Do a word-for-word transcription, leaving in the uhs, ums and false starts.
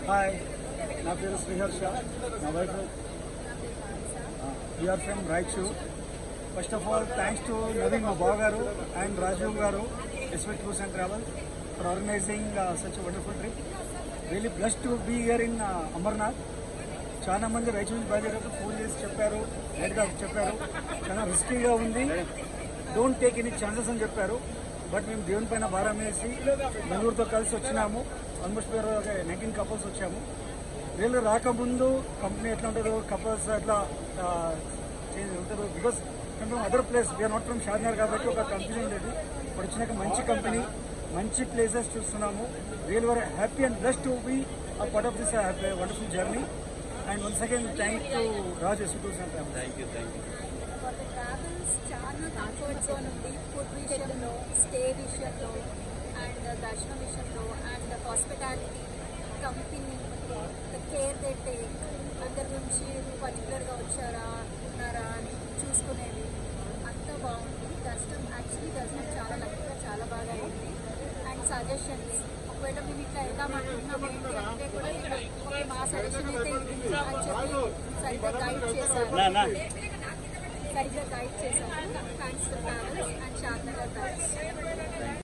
Hi, నా పేరు శ్రీహర్ష. నా wife we are from Raichur. First of all thanks to Naveen, మా బావగారు, and Rajeev garu, SY tours and travels for organizing such wonderful trip. Really blessed to be here in Amarnath. చాలా మంది రాయచూర్ నుంచి బయలుదేరేటప్పుడు phone చేసి చెప్పారు, లేట్గా చెప్పారు, చాలా రిస్కీగా ఉంది, డోంట్ టేక్ ఎనీ ఛాన్సెస్ అని చెప్పారు. బట్ మేము దేవుని పైన భారం వేసి బెంగళూరుతో కలిసి వచ్చినాము. ఆల్మోస్ట్ పేరు నైన్టీన్ కపుల్స్ వచ్చాము. రియల్గా రాకముందు కంపెనీ ఎట్లా ఉంటుందో, కపుల్స్ ఎట్లా చేంజ్ ఉంటుందో, because from other place, we are not from Shadnagar కాబట్టి ఒక కంపెనీ ఉండేది. ఇప్పుడు వచ్చినాక మంచి కంపెనీ, మంచి ప్లేసెస్ చూస్తున్నాము. Real very happy and blessed to be a part of this wonderful journey. And once again thank to Raj SY tours and travels. Thank you thank you చాలా comfort zone ఉంది. Food విషయంలో, stay విషయంలో, and దర్శనం విషయంలో, and hospitality, company, care they take, అందరి గురించి పర్టికులర్గా వచ్చారా ఉన్నారా అని చూసుకునేది అంతా బాగుంది. దర్శనం యాక్చువల్లీ దర్శనం చాలా లక్కీగా చాలా బాగా అయింది. అండ్ సజెషన్స్, ఒకవేళ మేము ఇట్లా వెళ్దాం అనుకుంటున్నాం ఏంటి అంటే కూడా ఓకే మా సజెషన్ అయితే ఇది అని చెప్పి సరిగ్గా గైడ్ చేశారు సరిగ్గా గైడ్ చేశారు. Thanks to travels and Shadnagar batch.